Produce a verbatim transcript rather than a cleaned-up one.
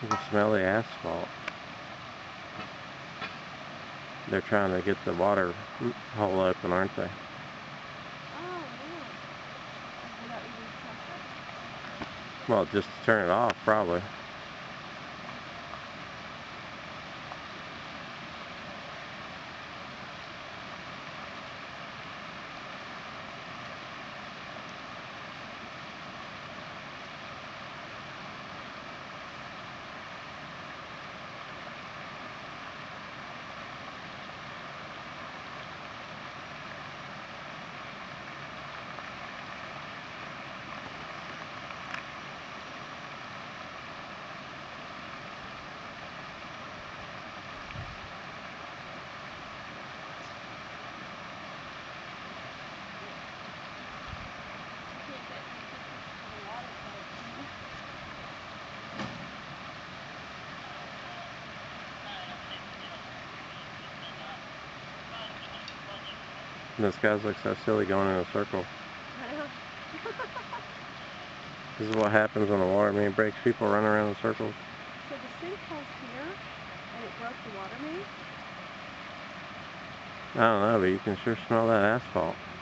You can smell the asphalt. They're trying to get the water hole open, aren't they? Oh, really? Without even pressure? Well, just to turn it off, probably. And those guys look so silly going in a circle. I know. This is what happens when the water main breaks. People run around in circles. So the sinkhole's here, and it broke the water main? I don't know, but you can sure smell that asphalt.